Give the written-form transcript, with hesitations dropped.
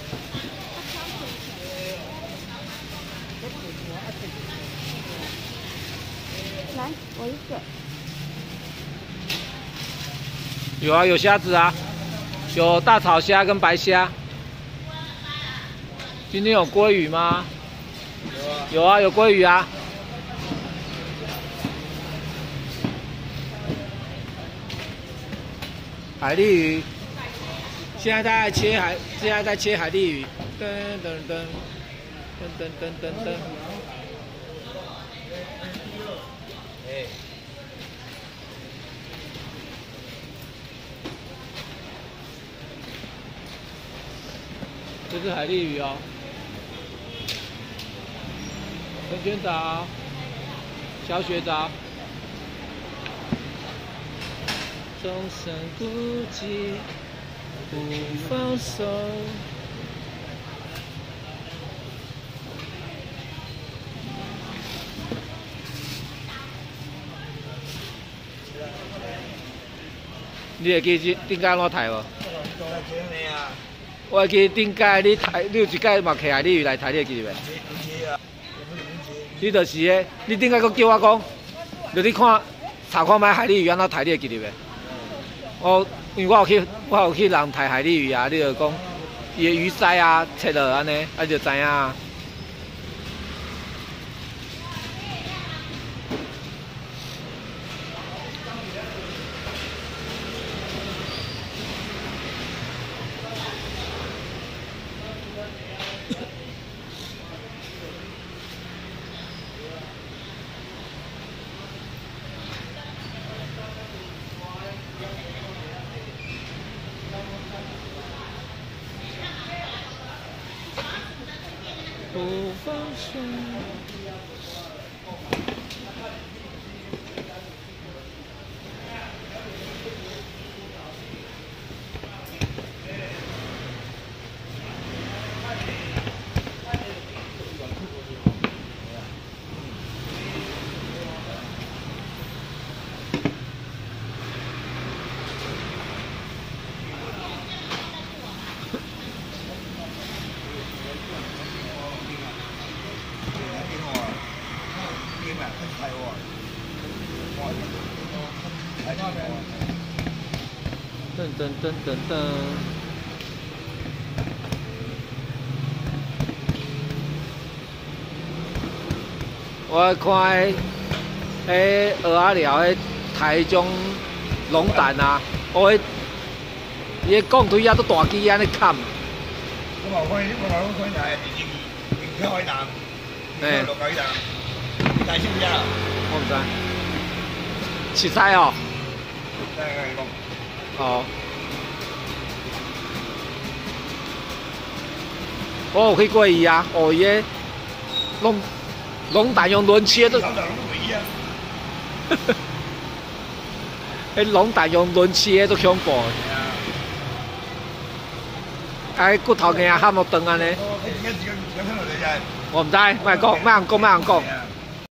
来，我一个。 有啊，有虾子啊，有大草虾跟白虾。今天有鲑鱼吗？有啊。有啊，有鲑鱼啊。海蛎鱼，现在在切海，现在在切海蛎鱼。噔噔噔噔噔噔噔噔。这是海蛎鱼哦，春卷藻、小雪藻，终身孤寂不放手。你会记顶间怎抬无？我会记顶间你抬，你有一届嘛摕海蛎鱼来抬，你会记袂？你就是个，你顶间佫叫我讲，就你看查看卖海蛎鱼安怎抬，你会记得袂？因为我有去人抬海蛎鱼啊，你就讲伊个鱼鳃啊切落安尼，啊就知影啊。不放手。噔噔噔噔噔。我看迄蚵仔寮迄台中龙胆啊，迄伊个钢腿啊都大支安尼砍。我嘛看台银票迄人，银票落去人，大手只啦。我唔知。熟悉哦。哦。我有去过伊啊，哦伊个龙胆用轮切都。迄龙胆用轮切都恐怖。哎，骨头硬喊到断安尼。我唔知，莫讲，莫人讲，莫人讲。